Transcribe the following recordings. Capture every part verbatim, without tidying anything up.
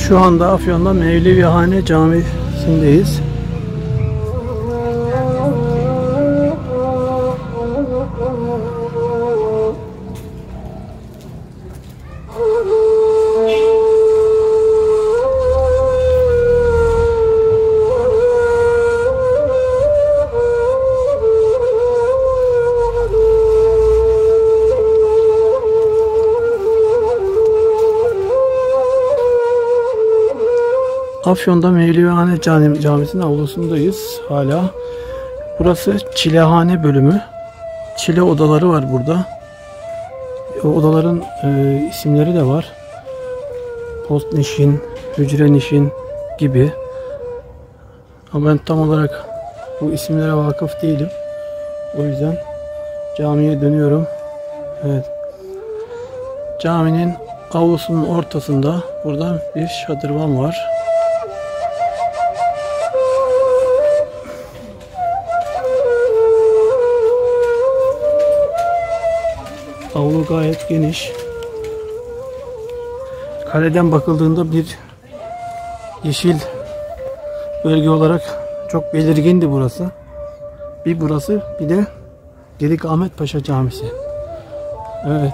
Şu anda Afyon'da Mevlevihane Camisi'ndeyiz. Afyon'da Mevlevihane Camisi'nin avlusundayız hala. Burası çilehane bölümü. Çile odaları var burada. O odaların e, isimleri de var. Post nişin, hücre nişin gibi. Ama ben tam olarak bu isimlere vakıf değilim. O yüzden camiye dönüyorum. Evet. Caminin avlusunun ortasında burada bir şadırvan var. Avlu gayet geniş. Kaleden bakıldığında bir yeşil bölge olarak çok belirgindi burası. Bir burası, bir de Gedik Ahmet Paşa Camisi. Evet.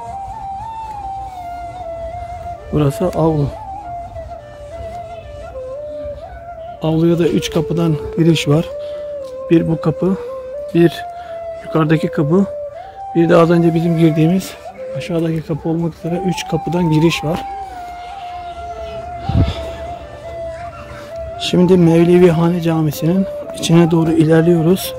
Burası avlu. Avluya da üç kapıdan giriş var. Bir bu kapı, bir yukarıdaki kapı, bir de az önce bizim girdiğimiz aşağıdaki kapı olmak üzere üç kapıdan giriş var. Şimdi Mevlevihane Camisi'nin içine doğru ilerliyoruz.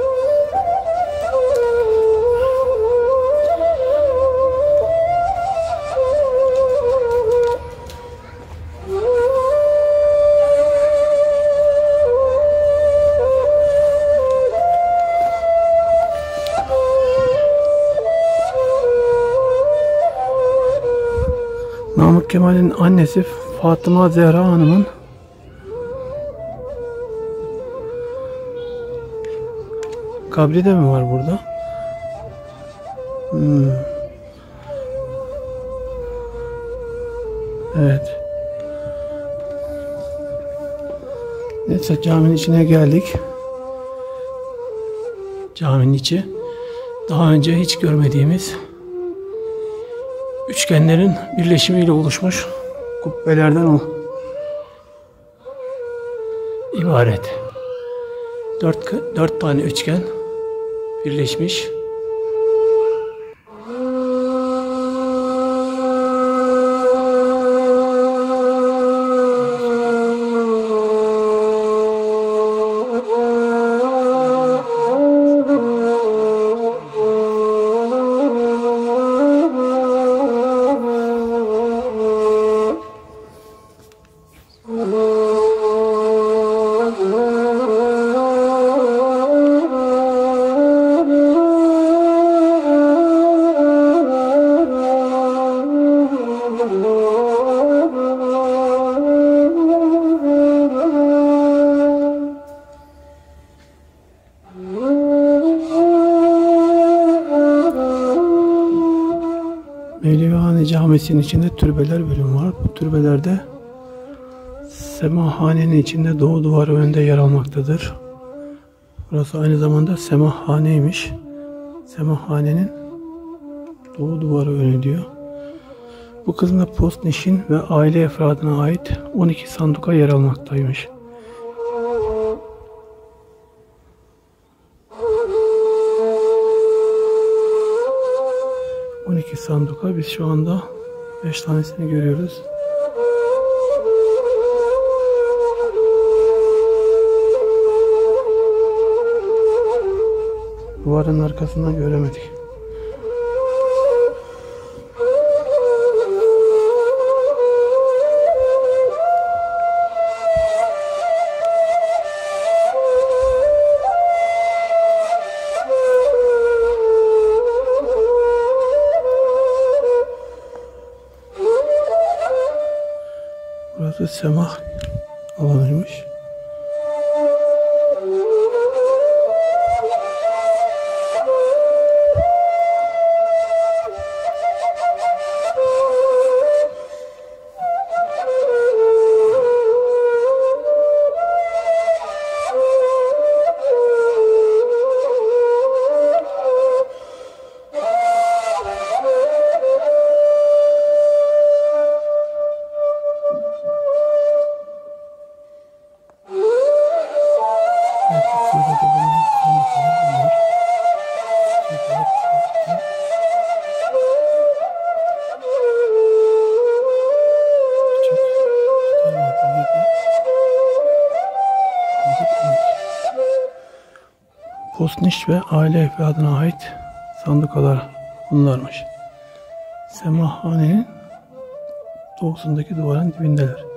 Namık Kemal'in annesi Fatıma Zehra Hanım'ın kabri de mi var burada? Hmm. Evet. Neyse, caminin içine geldik. Caminin içi daha önce hiç görmediğimiz üçgenlerin birleşimiyle oluşmuş kubbelerden o ibaret. Dört, dört tane üçgen birleşmiş. Mevlevihane Camisi'nin içinde türbeler bölümü var. Bu türbelerde Semahane'nin içinde doğu duvarı önünde yer almaktadır. Burası aynı zamanda Semahane'ymiş. Semahane'nin doğu duvarı önü diyor. Bu kısımda post nişin ve aile efradına ait on iki sanduka yer almaktaymış. on iki sanduka, biz şu anda beş tanesini görüyoruz. Duvarın arkasından göremedik. Burası semah alanıymış. postniş ve aile efradına ait sandukalar bunlarmış. Semahhanenin doğusundaki duvarın dibindeler.